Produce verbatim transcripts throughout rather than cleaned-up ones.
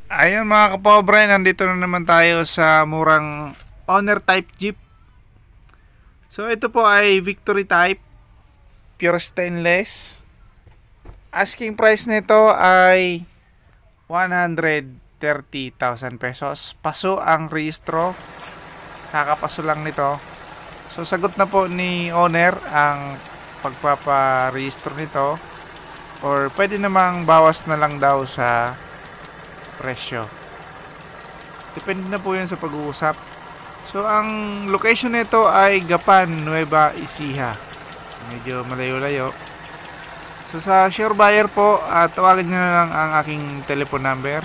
Ayun mga kapobre, nandito na naman tayo sa murang owner type jeep. So ito po ay Victory type, pure stainless. Asking price nito ay one hundred thirty thousand pesos. Paso ang rehistro, kakapaso lang nito. So sagot na po ni owner ang pagpaparehistro nito, or pwede namang bawas na lang daw sa presyo. Depende na po yun sa pag-uusap. So, ang location nito ay Gapan, Nueva Ecija. Medyo malayo-layo. So, sa sure buyer po, uh, tawagan nyo na lang ang aking telephone number.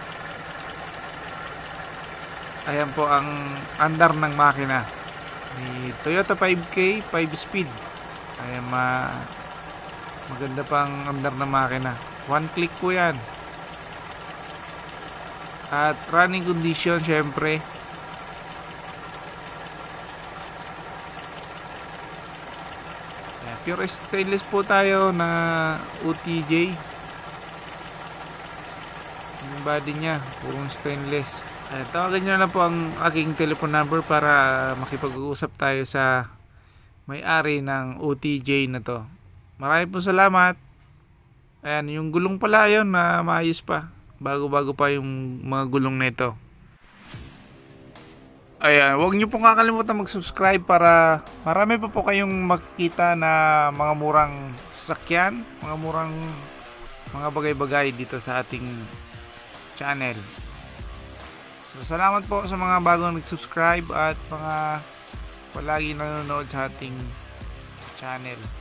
Ayan po ang andar ng makina ni Toyota five K five speed. Ayan, ma maganda pang andar ng makina. One click po yan. At running condition, syempre. Ayan, pure stainless po tayo na O T J. Yung body nya, purong stainless. Ayan, tawagan nyo na po ang aking telephone number para makipag-uusap tayo sa may-ari ng O T J na to. Maraming po salamat. Ayan, yung gulong pala yun na maayos pa. Bago-bago pa yung mga gulong nito. Ayan, huwag nyo pong kakalimutan mag-subscribe para marami pa po kayong makikita na mga murang sasakyan, mga murang mga bagay-bagay dito sa ating channel. So, salamat po sa mga bagong nag-subscribe at mga palagi nanonood sa ating channel.